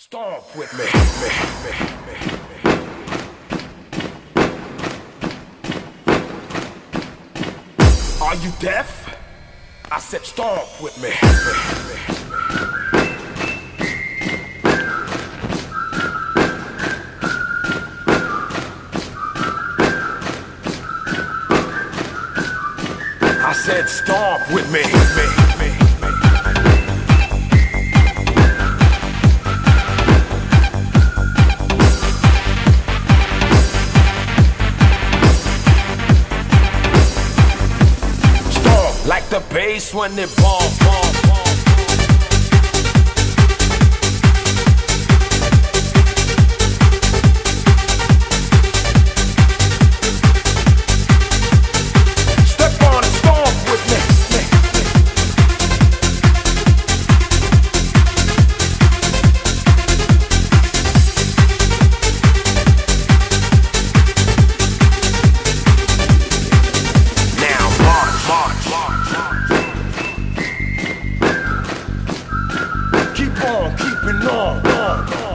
Stomp with me. Are you deaf? I said stomp with me. I said stomp with me. Like the bass when it bomb. Step on it, stomp with me. Now march. Keep on keeping on.